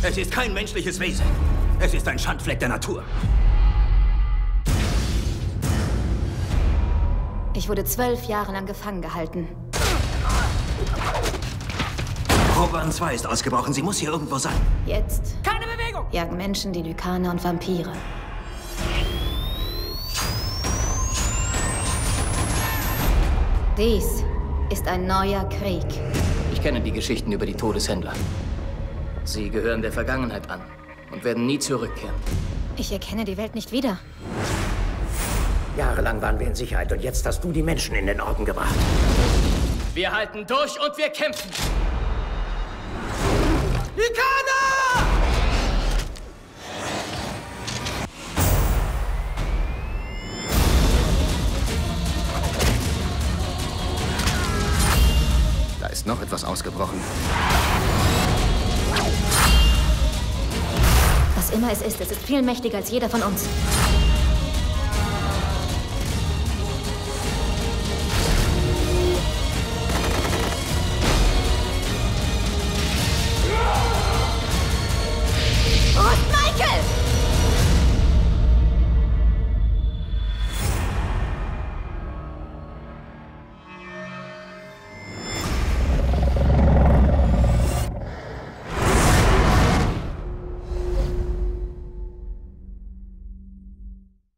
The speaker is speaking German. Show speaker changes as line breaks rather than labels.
Es ist kein menschliches Wesen. Es ist ein Schandfleck der Natur.
Ich wurde 12 Jahre lang gefangen gehalten.
Proban 2 ist ausgebrochen. Sie muss hier irgendwo sein.
Jetzt
Keine Bewegung!
jagen Menschen die Lykaner und Vampire. Dies ist ein neuer Krieg.
Ich kenne die Geschichten über die Todeshändler. Sie gehören der Vergangenheit an und werden nie zurückkehren.
Ich erkenne die Welt nicht wieder.
Jahrelang waren wir in Sicherheit und jetzt hast du die Menschen in den Orden gebracht.
Wir halten durch und wir kämpfen.
Lykaner!
Da ist noch etwas ausgebrochen.
Was immer es ist viel mächtiger als jeder von uns.